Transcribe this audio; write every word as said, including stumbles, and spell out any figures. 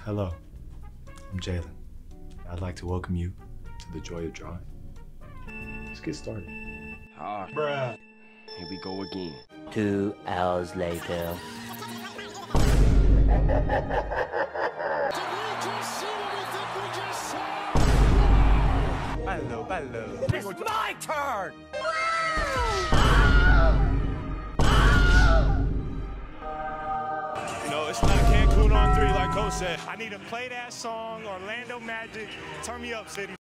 Hello, I'm Jalen. I'd like to welcome you to the joy of drawing. Let's get started. Ah, Bruh. here we go again. Two hours later. Hello, hello. It's my turn! You know, it's not Cancun on three like Coach said. I need to play that song, Orlando Magic. Turn me up, City.